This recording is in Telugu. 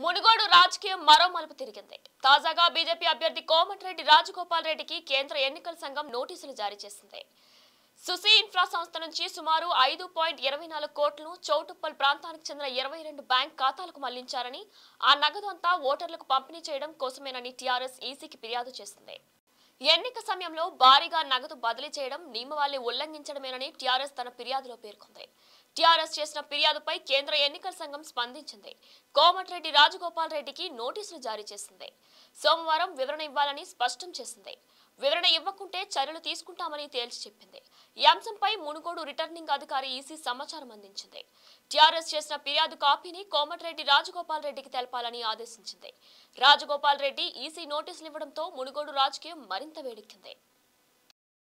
మునుగోడు రాజకీయం మరో మలుపు తిరిగింది. తాజాగా బీజేపీ అభ్యర్థి కోమటిరెడ్డి రాజగోపాల్ రెడ్డికి కేంద్ర ఎన్నికల సంఘం నోటీసులు జారీ చేసింది. సుసి ఇన్ఫ్రా సంస్థ నుంచి సుమారు 5.24 కోట్లను చౌటుప్పల్ ప్రాంతానికి చెందిన 22 బ్యాంక్ ఖాతాలకు మళ్లించారని, ఆ నగదు అంతా ఓటర్లకు పంపిణీ చేయడం కోసమేనని టీఆర్ఎస్ ఈసీకి ఫిర్యాదు చేసింది. ఎన్నిక సమయంలో భారీగా నగదు బదిలీ చేయడం నియమావళి ఉల్లంఘించడమేనని టీఆర్ఎస్ తన ఫిర్యాదులో పేర్కొంది. టీఆర్ఎస్ చేసిన ఫిర్యాదుపై కేంద్ర ఎన్నికల సంఘం స్పందించింది. కోమటిరెడ్డి రాజగోపాల్ రెడ్డికి నోటీసులు జారీ చేసింది. సోమవారం వివరణ ఇవ్వాలని స్పష్టం చేసింది. వివరణ ఇవ్వకుంటే చర్యలు తీసుకుంటామని తేల్చి చెప్పింది. ఈ అంశంపై మునుగోడు రిటర్నింగ్ అధికారి ఈసీ సమాచారం అందించింది. టీఆర్ఎస్ చేసిన ఫిర్యాదు కాపీని కోమటిరెడ్డి రాజగోపాల్ రెడ్డికి తెలపాలని ఆదేశించింది. రాజగోపాల్ రెడ్డి ఈసీ నోటీసులు ఇవ్వడంతో మునుగోడు రాజకీయం మరింత వేడెక్కింది.